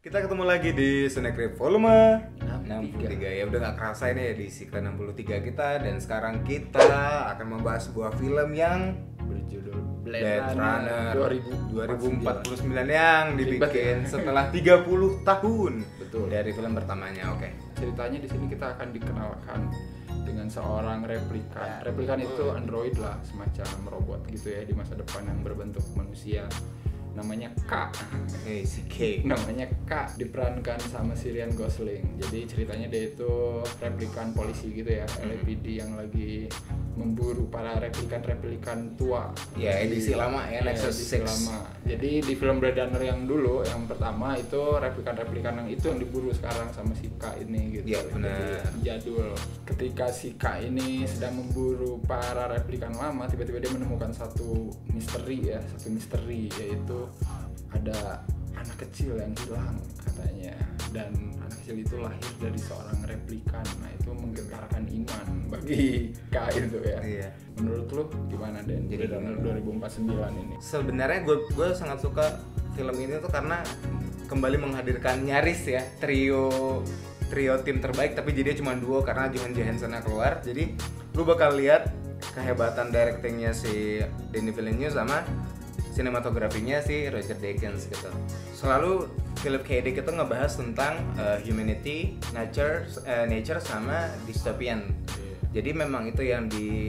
Kita ketemu lagi di Snack Volume 63. Ya udah gak kerasa ini edisi ke-63 kita. Dan sekarang kita akan membahas sebuah film yang berjudul Blade Runner 2049 yang dibikin setelah 30 tahun. Betul. Dari film pertamanya. Oke. Ceritanya di sini kita akan dikenalkan dengan seorang replikan. Replikan itu android lah, semacam robot gitu ya di masa depan yang berbentuk manusia. Namanya K. Si K. Namanya K, diperankan sama si Ryan Gosling. Jadi ceritanya dia itu replikan polisi gitu ya, LAPD yang lagi memburu para replikan tua. Ya, edisi lama ya, Nexus 6. Lama. Jadi di film Blade Runner yang dulu, yang pertama itu replikan yang itu yang diburu sekarang sama si K ini gitu. Iya, benar. Jadi, jadul. Ketika si K ini sedang memburu para replikan lama, tiba-tiba dia menemukan satu misteri yaitu ada anak kecil yang hilang katanya, dan anak kecil itu lahir dari seorang replikan. Nah itu menggetarkan iman bagi K itu ya. Iya. Menurut lu gimana Den? Jadi Blade Runner 2049 ini. Sebenarnya gue sangat suka film ini tuh karena kembali menghadirkan nyaris ya trio tim terbaik, tapi jadi cuma duo karena Johan Johansson-nya keluar. Jadi lu bakal lihat kehebatan directingnya si Denis Villeneuve sama sinematografinya si Roger Deakins gitu. Selalu Philip K. Dick itu ngebahas tentang humanity, nature sama dystopian. Jadi memang itu yang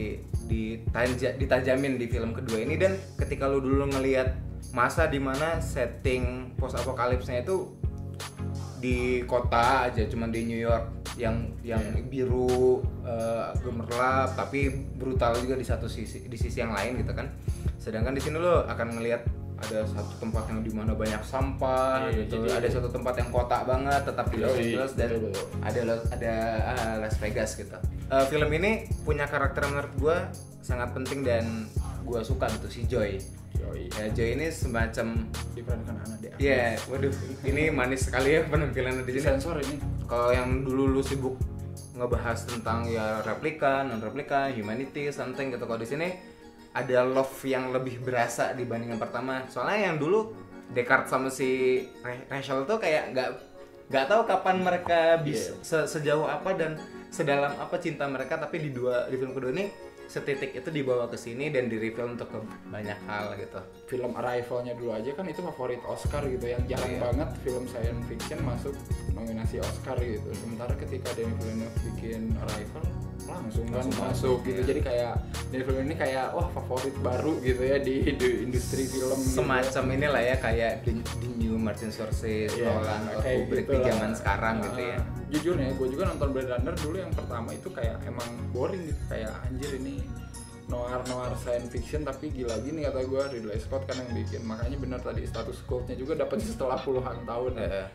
ditajamin di film kedua ini. Dan ketika lu dulu ngelihat masa dimana setting post apokalipsnya itu di kota aja, cuma di New York yang biru gemerlap tapi brutal juga di sisi yang lain gitu kan. Sedangkan di sini lo akan ngelihat ada satu tempat yang dimana banyak sampah gitu. Jadi ada satu tempat yang kota banget tetap di Los Angeles, dan ada Las Vegas gitu. Film ini punya karakter menurut gue sangat penting dan gue suka gitu, si Joy. Ya, Joy ini semacam diperankan Ana de Armas. Iya, waduh, ini manis sekali ya penampilannya di sini. Sensor ini. Kalau yang dulu lu sibuk ngebahas tentang ya replika, non replika, humanity, something gitu, kalau di sini ada love yang lebih berasa dibanding yang pertama. Soalnya yang dulu Descartes sama si Rachel tuh kayak nggak tahu kapan mereka bisa sejauh apa dan sedalam apa cinta mereka, tapi di film kedua ini setitik itu dibawa ke sini dan di-reveal untuk ke banyak hal gitu. Film Arrival-nya dulu aja kan itu favorit Oscar gitu, yang jarang banget film science fiction masuk nominasi Oscar gitu. Sementara ketika Denis Villeneuve bikin Arrival langsung masuk gitu. Jadi kayak Denis Villeneuve ini kayak wah favorit baru gitu ya di industri film. Semacam gitu. Inilah ya kayak the new Martin Scorsese, Nolan, Kubrick di zaman sekarang gitu ya. Jujurnya gue juga nonton Blade Runner dulu yang pertama itu kayak emang boring gitu, kayak anjir ini noir science fiction tapi gila gini kata gue. Ridley Scott kan yang bikin, makanya benar tadi status cult-nya juga dapat setelah puluhan tahun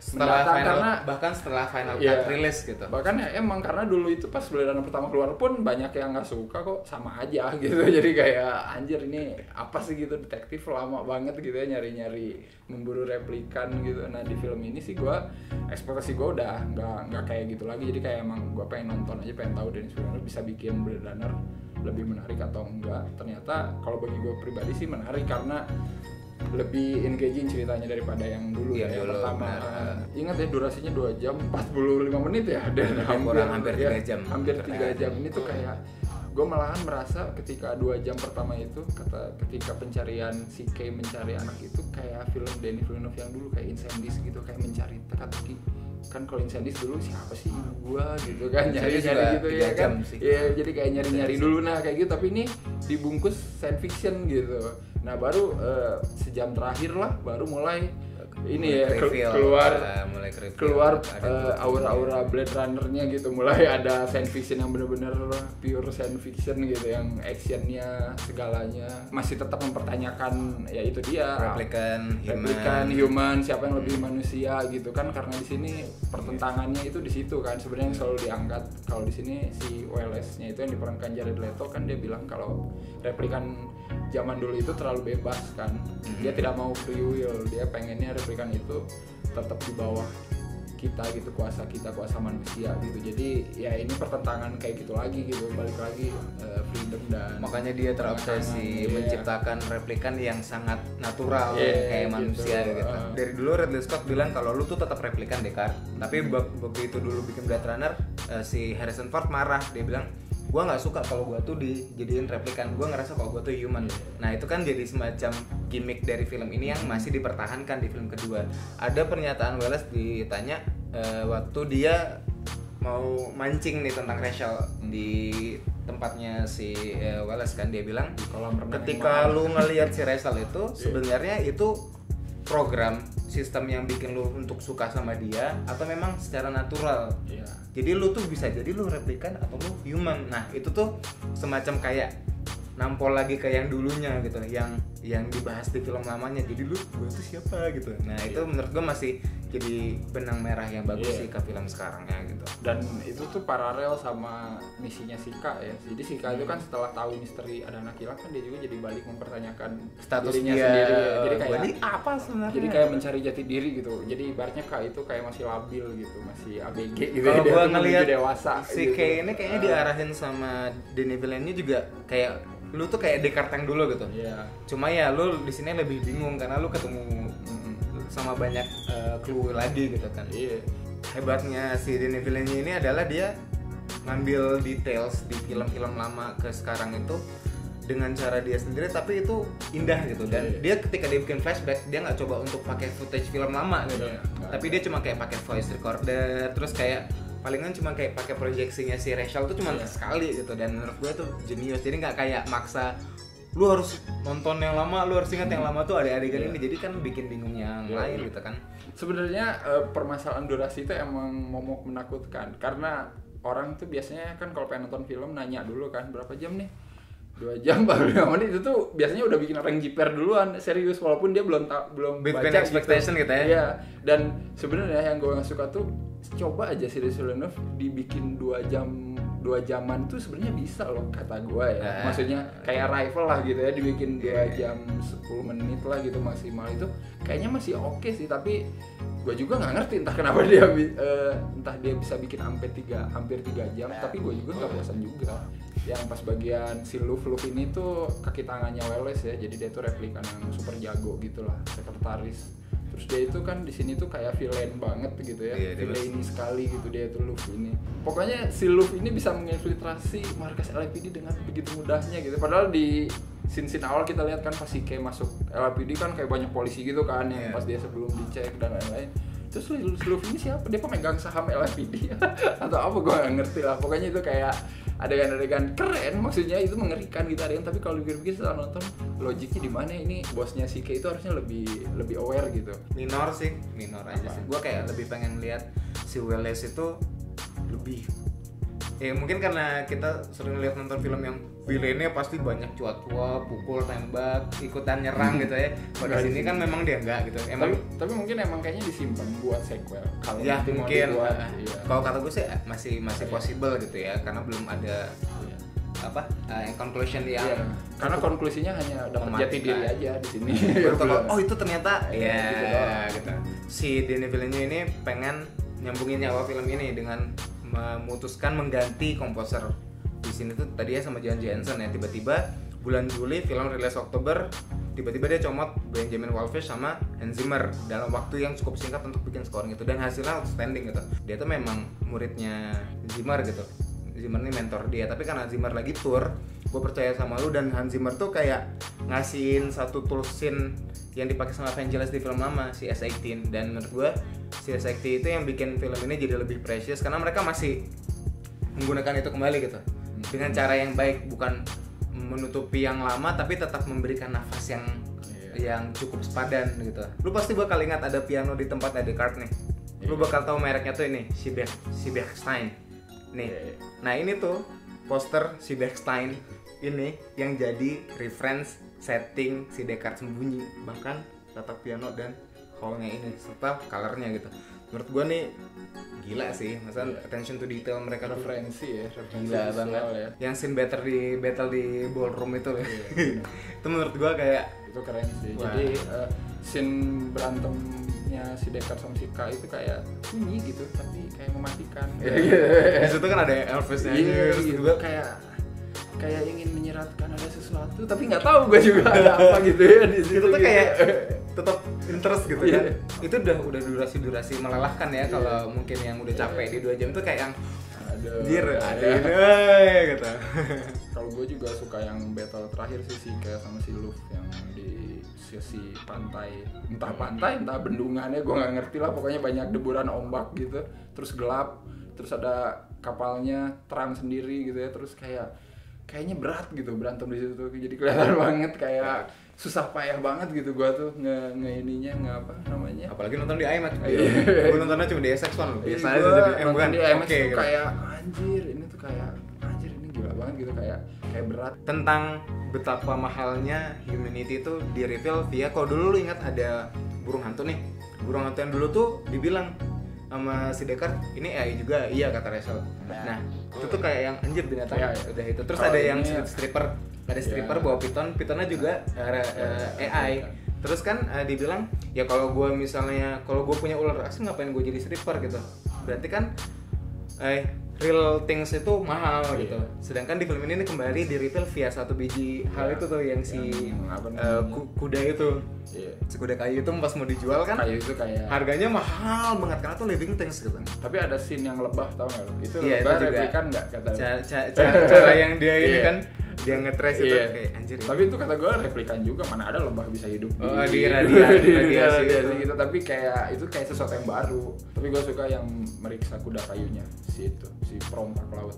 bahkan setelah final cut rilis gitu. Bahkan ya emang karena dulu itu pas Blade Runner pertama keluar pun banyak yang nggak suka kok, sama aja gitu. Jadi kayak anjir ini apa sih gitu, detektif lama banget gitu ya nyari memburu replikan gitu. Nah di film ini sih gue ekspektasi gue udah nggak kayak gitu lagi. Jadi kayak emang gue pengen nonton aja, pengen tahu Denis Villeneuve bisa bikin Blade Runner lebih menarik atau enggak. Ternyata kalau bagi gue pribadi sih menarik karena lebih engaging ceritanya daripada yang dulu yang pertama. Ingat ya durasinya 2 jam 45 menit ya, dan hampir 3 jam. Hampir 3 jam ini tuh kayak gue malahan merasa ketika 2 jam pertama itu ketika pencarian si Kay mencari anak itu kayak film Denis Villeneuve yang dulu kayak Incendies gitu, kayak mencari teka-teki. Kan kalau Incendies dulu siapa sih ibu gua gitu kan, nyari gitu ya kan. Iya, jadi kayak nyari dulu nah kayak gitu, tapi ini dibungkus science fiction gitu. Nah baru sejam terakhir lah baru mulai ini ya keluar aura-aura Blade Runner-nya gitu. Mulai ada science fiction yang benar-benar pure science fiction gitu, yang actionnya segalanya masih tetap mempertanyakan ya itu dia replikan human, siapa yang lebih manusia gitu kan. Karena di sini pertentangannya itu di situ kan sebenarnya yang selalu diangkat. Kalau di sini si Wallace-nya itu yang diperankan Jared Leto kan, dia bilang kalau replikan zaman dulu itu terlalu bebas kan. Dia tidak mau free will, dia pengennya replikan itu tetap di bawah kita gitu, kuasa kita, kuasa manusia gitu. Jadi ya ini pertentangan kayak gitu lagi gitu, balik lagi freedom dan makanya dia terobsesi menciptakan replikan yang sangat natural kayak manusia gitu. Dari dulu Ridley Scott bilang kalau lu tuh tetap replikan Descartes, tapi begitu dulu bikin Blade Runner si Harrison Ford marah, dia bilang gue nggak suka kalau gue tuh dijadiin replikan, gue ngerasa kalau gue tuh human. Nah itu kan jadi semacam gimmick dari film ini yang masih dipertahankan di film kedua. Ada pernyataan Wallace ditanya waktu dia mau mancing nih tentang racial di tempatnya si Wallace kan, dia bilang ketika lu ngelihat si racial itu sebenarnya itu program sistem yang bikin lu untuk suka sama dia atau memang secara natural. Jadi lu tuh bisa jadi lu replikan atau lu human. Nah itu tuh semacam kayak nampol lagi ke yang dulunya gitu, yang dibahas di film lamanya. Jadi lu gue tuh siapa gitu. Nah itu menurut gue masih jadi benang merah yang bagus sih ke film sekarang ya gitu. Dan itu tuh paralel sama misinya Sika ya. Jadi Sika itu kan setelah tahu misteri ada anak hilang kan dia juga jadi balik mempertanyakan status dirinya dia sendiri ya. Jadi kayak ini apa sebenarnya? Jadi kayak mencari jati diri gitu. Jadi ibaratnya Kak itu kayak masih labil gitu, masih ABG gitu. Kalau Dia gua tuh ngelihat menuju dewasa si gitu. Kay ini kayaknya diarahin sama Denis Villeneuve juga kayak lu tuh kayak Descartes yang dulu gitu. Cuma ya lu di sini lebih bingung karena lu ketemu sama banyak clue lagi gitu kan. Hebatnya si Denis Villeneuve ini adalah dia ngambil details di film-film lama ke sekarang itu dengan cara dia sendiri, tapi itu indah gitu. Dan dia ketika dia bikin flashback dia nggak coba untuk pakai footage film lama gitu, tapi dia cuma kayak pakai voice recorder, terus kayak palingan cuma kayak pakai proyeksinya si Rachel tuh cuma sekali gitu. Dan menurut gue tuh jenius, jadi nggak kayak maksa lu harus nonton yang lama, lu harus ingat yang lama tuh ada adegan ini, jadi kan bikin bingung yang lain gitu kan. Sebenarnya permasalahan durasi itu emang momok menakutkan karena orang tuh biasanya kan kalau pengen nonton film nanya dulu kan berapa jam nih, 2 jam 45 menit, itu tuh biasanya udah bikin orang jiper duluan, serius, walaupun dia belum baca expectation gitu ya. Iya. Dan sebenarnya yang gue nggak suka tuh coba aja si Villeneuve dibikin 2 jaman tuh sebenarnya bisa loh kata gue ya. Maksudnya kayak Arrival lah gitu ya, dibikin 2 jam 10 menit lah gitu maksimal, itu kayaknya masih oke sih. Tapi gue juga nggak ngerti entah kenapa dia bisa bikin hampir 3 jam, tapi gue juga nggak bosan juga. Yang pas bagian si Luffy ini tuh kaki tangannya Wallace ya, jadi dia tuh replikan yang super jago gitulah, sekretaris. Terus dia itu kan di sini tuh kayak villain banget gitu ya, villain sekali gitu dia tuh Luffy ini. Pokoknya si Luffy ini bisa menginfiltrasi markas LAPD dengan begitu mudahnya gitu. Padahal di scene awal kita lihat kan pas si Kay masuk LAPD kan kayak banyak polisi gitu kan, yang pas dia sebelum dicek dan lain-lain. Terus Luffy ini siapa? Dia pemegang saham LAPD atau apa, gue gak ngerti lah. Pokoknya itu kayak adegan-adegan keren, maksudnya itu mengerikan gitu adegan. Tapi kalau pikir-pikir setelah nonton, logiknya di mana ini bosnya si Kay itu harusnya lebih aware gitu. Minor aja sih. Gue kayak lebih pengen lihat si Wallace itu lebih, ya mungkin karena kita sering lihat nonton film yang villainnya pasti banyak cuat-cuat, pukul, tembak, ikutan nyerang gitu ya. Pada sini kan memang dia enggak gitu. Tapi mungkin emang kayaknya disimpan buat sequel. Kalau ya mungkin. Kalau kata gue sih masih possible gitu ya, karena belum ada yang conclusion yang karena konklusinya hanya dapat jati diri aja di sini. Oh itu ternyata gitu. Si Denis Villeneuve ini pengen nyambungin nyawa film ini dengan memutuskan mengganti komposer. Di sini tuh tadinya sama John Jensen ya, tiba-tiba bulan Juli film rilis Oktober, tiba-tiba dia comot Benjamin Wallfisch sama Hans Zimmer dalam waktu yang cukup singkat untuk bikin scoring itu, dan hasilnya outstanding gitu. Dia tuh memang muridnya Zimmer gitu. Zimmer ini mentor dia, tapi karena Zimmer lagi tour, gue percaya sama lu. Dan Hans Zimmer tuh kayak ngasihin satu tool scene yang dipakai sama Vangelis di film lama, si S18. Dan menurut gue si S18 itu yang bikin film ini jadi lebih precious karena mereka masih menggunakan itu kembali gitu, dengan cara yang baik, bukan menutupi yang lama tapi tetap memberikan nafas yang cukup sepadan gitu. Lu pasti bakal ingat ada piano di tempat Descartes nih. Lu bakal tahu mereknya tuh ini, si Bechstein nih. Nah ini tuh poster si Bechstein ini yang jadi reference setting si Descartes sembunyi, bahkan tata piano dan hallnya ini serta colornya gitu. Menurut gua nih gila sih, maksudnya attention to detail mereka tuh referensi gila banget ya. Yang scene battle di ballroom itu itu menurut gua kayak itu keren sih. Wah. Jadi scene berantemnya si Deckard sama si K itu kayak sunyi gitu, tapi kayak mematikan. Di situ kan ada Elvisnya. Iya, gitu. Kayak ingin menyeratkan ada sesuatu, tapi nggak tahu gue juga ada apa gitu ya di situ. Itu tuh gitu. kayak tetap interest gitu Iya. kan. Itu udah durasi melelahkan ya kalau mungkin yang udah capek di 2 jam tuh kayak yang anjir, ada ini gitu. Kalau gue juga suka yang battle terakhir sih kayak sama si Luffy yang di sisi pantai, entah bendungannya gue nggak ngerti lah, pokoknya banyak deburan ombak gitu, terus gelap, terus ada kapalnya terang sendiri gitu ya, terus kayaknya berat gitu berantem di situ tuh, jadi kelihatan banget kayak susah payah banget gitu gua tuh apa namanya, Apalagi nonton di IMAX. Iya. Gua nontonnya cuma di SX1 biasa aja gua jadi nonton di IMAX tuh gitu. kayak anjir ini gila banget gitu, kayak berat. Tentang betapa mahalnya Humanity itu di reveal via, kalau dulu lu ingat ada burung hantu nih. Burung hantu yang dulu tuh dibilang sama si Deckard, ini AI juga, iya kata Rachel. Nah, itu tuh kayak yang anjir binatang Ya. udah itu. Terus Kalau ada yang ini stripper, ada stripper bawa pitonnya juga AI. Terus kan dibilang ya kalau gue punya ular asli ngapain gue jadi stripper gitu. Berarti kan real things itu mahal gitu. Sedangkan di film ini kembali di reveal via satu biji hal itu tuh yang si kuda itu. Iya. Si kuda kayu itu pas mau dijual kan Kayu itu kayak harganya mahal banget karena tuh living things gitu. tapi ada scene yang lebah, tau nggak lo? Itu Iya, lebah itu juga. replikan nggak kata lo? Cara yang dia ini Iya. kan dia nge-trace itu Iya. kayak anjir. Tapi itu kata gue replikan juga, mana ada lebah bisa hidup Di radiasi radiasi gitu. Tapi kayak itu kayak sesuatu yang baru. Tapi gue suka yang meriksa kuda kayunya si perompak laut.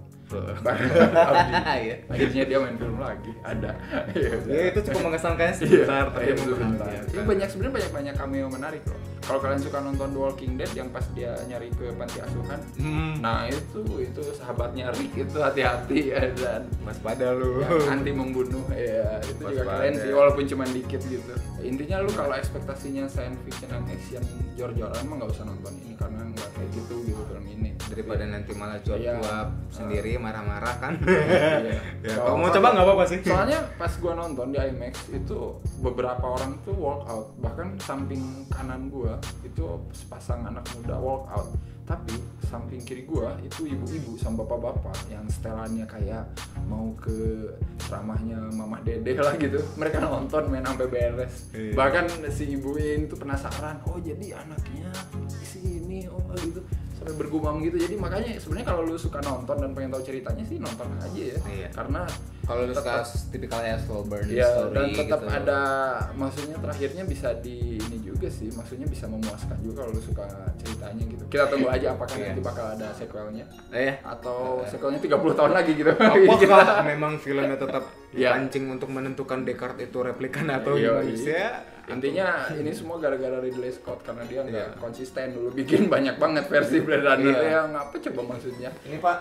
Iya. Akhirnya dia main film lagi, ada. Ya itu cukup mengesankan sebentar tapi sebentar. memang Ini sebenarnya banyak cameo menarik loh. Kalau kalian suka nonton The Walking Dead yang pas dia nyari ke panti asuhan, nah itu sahabatnya Rick itu hati-hati ya, dan waspada lu. yang anti membunuh ya, itu juga Waspada. keren sih walaupun cuma dikit gitu. Intinya lu kalau ekspektasinya science fiction dan action jor-joran mah nggak usah nonton ini karena nggak kayak gitu film ini. Daripada nanti malah cuap Iya. sendiri marah-marah kan. Iya. Ya, kalau mau coba nggak apa-apa sih. Soalnya pas gua nonton di IMAX itu beberapa orang tuh walk out, bahkan samping kanan gua itu sepasang anak muda walk out, tapi samping kiri gua itu ibu-ibu sama bapak-bapak yang setelannya kayak mau ke ceramahnya Mama Dede lah gitu. Mereka nonton main sampai beres. Iya. Bahkan si ibu ini tuh penasaran, oh jadi anaknya si ini, oh gitu, sampai bergumam gitu. Jadi makanya sebenarnya kalau lu suka nonton dan pengen tahu ceritanya sih nonton aja ya. Iya. Karena Kalau lu suka tipikal slow burn ya, story dan tetap gitu. ada, maksudnya terakhirnya bisa di ini juga sih, maksudnya bisa memuaskan juga kalau lu suka ceritanya gitu. Kita tunggu aja apakah Iya. nanti bakal ada sequelnya Iya. atau sequelnya 30 tahun lagi gitu. Apakah memang filmnya tetap Iya. pancing untuk menentukan Deckard itu replikan atau Iya, manusia? Intinya ini semua gara-gara Ridley Scott karena dia nggak Iya. konsisten dulu, bikin banyak banget versi Blade Runner. Iya. Yang apa coba maksudnya? Ini Pak,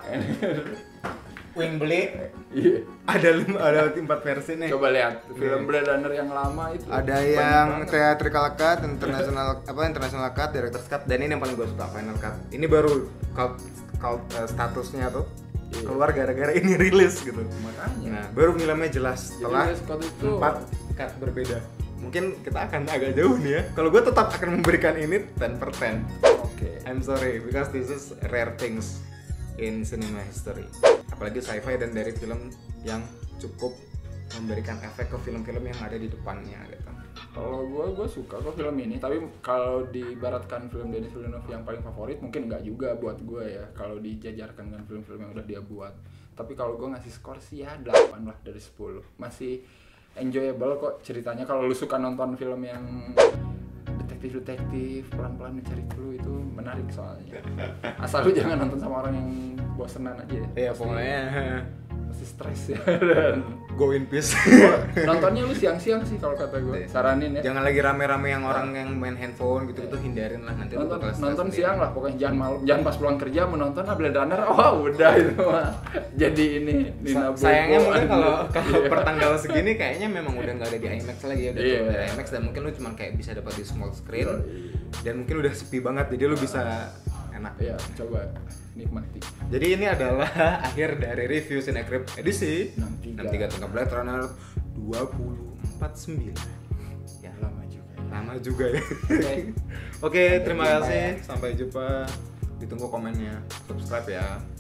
Wing beli Iya. ada 4 versi nih. Coba lihat film Blade Runner yang lama itu. Ada banyak yang banget. theatrical cut, international cut, director's cut, dan ini yang paling gue suka, final cut. Ini baru statusnya tuh Iya. keluar gara-gara ini rilis gitu. Makanya. Nah, baru filmnya jelas Jadi setelah Ridley Scott itu 4 cut berbeda. Mungkin kita akan agak jauh nih ya. Kalau gue tetap akan memberikan ini 10 per 10. Oke. I'm sorry, because this is rare things in cinema history. Apalagi sci-fi dan dari film yang cukup memberikan efek ke film-film yang ada di depannya gitu. Kalau gue suka kok film ini, tapi kalau diibaratkan film Denis Villeneuve yang paling favorit mungkin nggak juga buat gue ya, kalau dijajarkan dengan film-film yang udah dia buat. Tapi kalau gue ngasih skor sih ya 8 lah dari 10. Masih enjoyable kok ceritanya. Kalau lu suka nonton film yang detektif pelan-pelan mencari clue, itu menarik soalnya. Asal lu jangan nonton sama orang yang bosenan aja ya. Iya, pokoknya Pasti stres ya. Dan go in peace. nontonnya lu siang-siang sih kalau kata gue. Saranin ya. Jangan lagi rame-rame yang orang yang main handphone gitu-gitu, hindarin lah, nanti lu bakal stres nonton sendiri. siang lah, pokoknya jangan malam, jangan pas pulang kerja menonton Blade Runner. Oh udah itu mah jadi ini Nina Bobo. Sayangnya mungkin kalau Iya. per tanggal segini kayaknya memang udah nggak ada di IMAX lagi ya, udah Iya. turun dari IMAX, dan mungkin lu cuma kayak bisa dapat di small screen, Iya. dan mungkin udah sepi banget, jadi lu bisa enak. ya coba nikmati. Jadi ini adalah akhir dari review Cinecrib edisi 63 tengah Blade Runner 2049. Ya, lama juga. Lama juga ya. Oke. Oke, terima jumpa kasih. ya. Sampai jumpa. Ditunggu komennya. Subscribe ya.